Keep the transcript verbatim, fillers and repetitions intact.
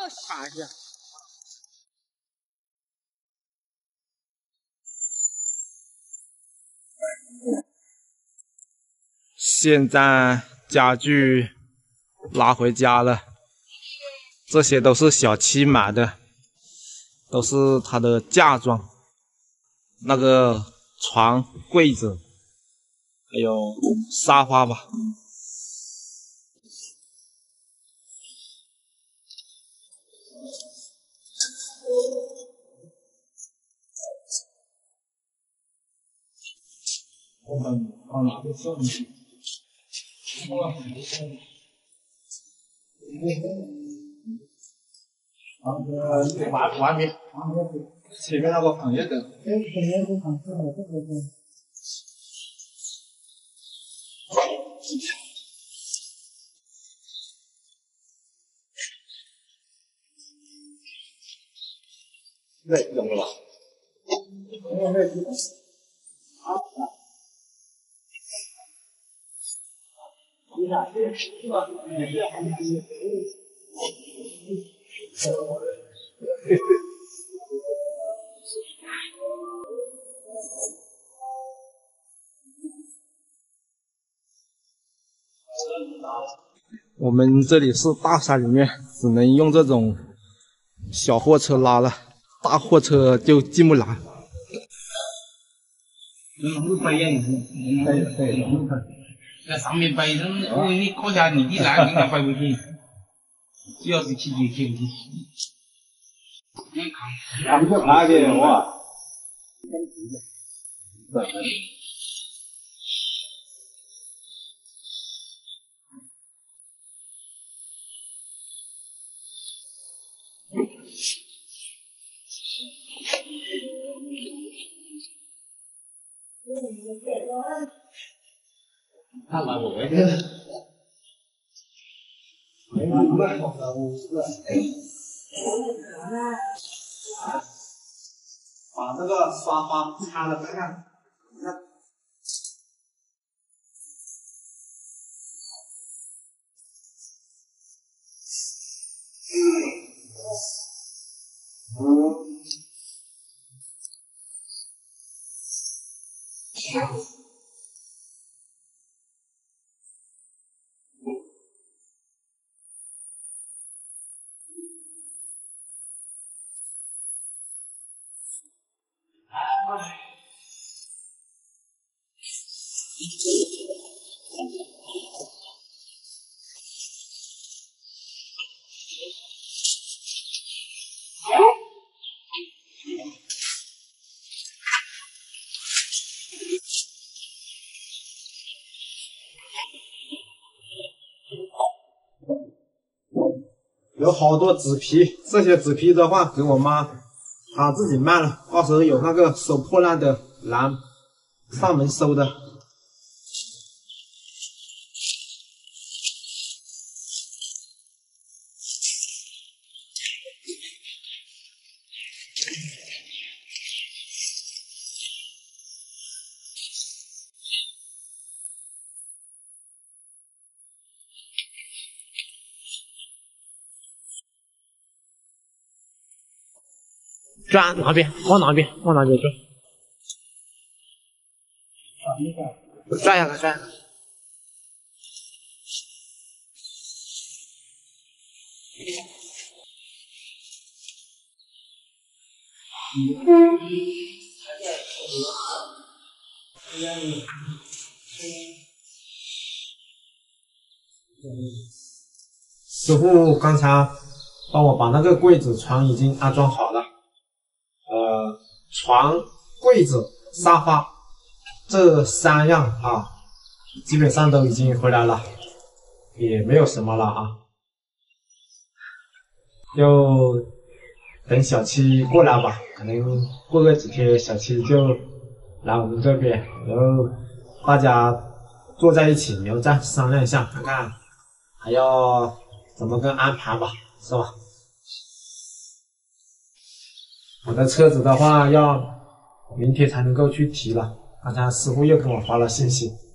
看一下。现在家具拿回家了，这些都是小七买的，都是他的嫁妆，那个床、柜子，还有沙发吧。我们往哪边送去？啊，呃，外外面，前面那个行业灯。哎，前面这行是我这个灯。对，懂了吧？我没听。啊。你看，这是吧？你这还是。我们这里是大山里面，只能用这种小货车拉了，大货车就进不来。 嗯，会背呀，你对对。 在上面背，哦，你靠下你一来，你要背回去，主要是去接去不去。 咱们这爬的哇。看吧，我回去。把那个沙发擦了看，你看。嗯。有好多纸皮，这些纸皮的话给我妈她自己卖了，到时候有那个收破烂的来上门收的。转哪边？往哪边？往哪边转？转下来，转下来。师傅刚才帮我把那个柜子、床已经安装好了。呃，床、柜子、沙发这三样啊，基本上都已经回来了，也没有什么了啊。就等小七过来吧，可能过个几天，小七就来我们这边，然后大家坐在一起聊再商量一下，看看还要怎么个安排吧，是吧？我的车子的话要明天才能够去提了，刚才师傅又跟我发了信息。